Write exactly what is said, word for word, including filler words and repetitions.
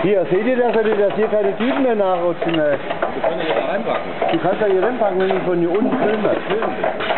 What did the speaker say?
Hier, seht ihr das, dass hier keine Tüten mehr nachrutschen? Wir können ja da reinpacken. Du kannst ja hier reinpacken, wenn du von hier unten filmst.